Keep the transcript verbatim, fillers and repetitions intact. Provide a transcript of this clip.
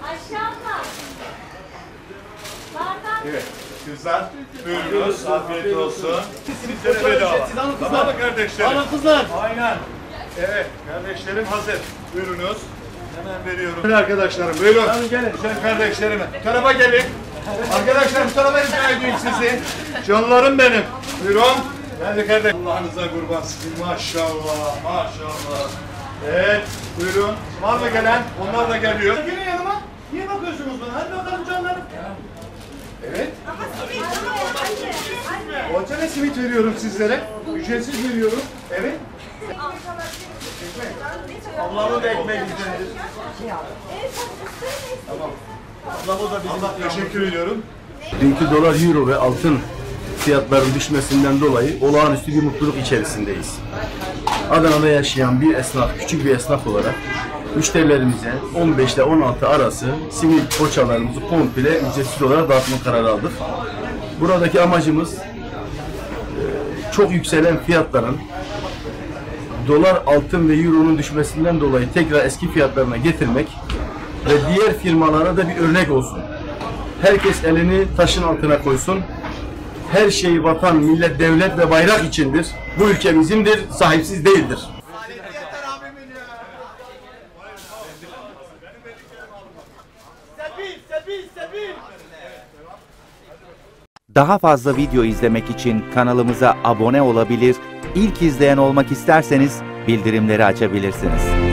Aşağıda. Bardak. Evet. Kızlar buyurunuz. Afiyet olsun. Sizlere bedava. Tamam mı kardeşlerim? Alın kızlar. Aynen. Evet. Kardeşlerim hazır. Buyurunuz. Hemen veriyorum. Buyurun arkadaşlarım. Buyurun. Alın gelin. Güzel kardeşlerime. Bu tarafa gelin. Arkadaşlar bu tarafa rica edeyim sizi. Canlarım benim. Buyurun. Hadi kardeş. Allah'ınıza kurban sizin. Maşallah. Maşallah. Evet. Buyurun. Var mı gelen? Onlar da geliyor. Gelin yanıma. Niye bakıyorsunuz bana? Hadi bakalım canlarım. Evet. Poğaça ve simit veriyorum sizlere. Ücretsiz veriyorum. Evet. Ablamın da ekmeği güzeldir. Tamam. Ablamı da bizim. Allah teşekkür ediyorum. Dünkü dolar, euro ve altın fiyatların düşmesinden dolayı olağanüstü bir mutluluk içerisindeyiz. Adana'da yaşayan bir esnaf, küçük bir esnaf olarak müşterilerimize on beş ile on altı arası simit poğaçalarımızı komple ücretsiz olarak dağıtma kararı aldık. Buradaki amacımız çok yükselen fiyatların dolar, altın ve euronun düşmesinden dolayı tekrar eski fiyatlarına getirmek ve diğer firmalara da bir örnek olsun. Herkes elini taşın altına koysun. Her şey vatan, millet, devlet ve bayrak içindir. Bu ülke bizimdir, sahipsiz değildir. Daha fazla video izlemek için kanalımıza abone olabilir, ilk izleyen olmak isterseniz bildirimleri açabilirsiniz.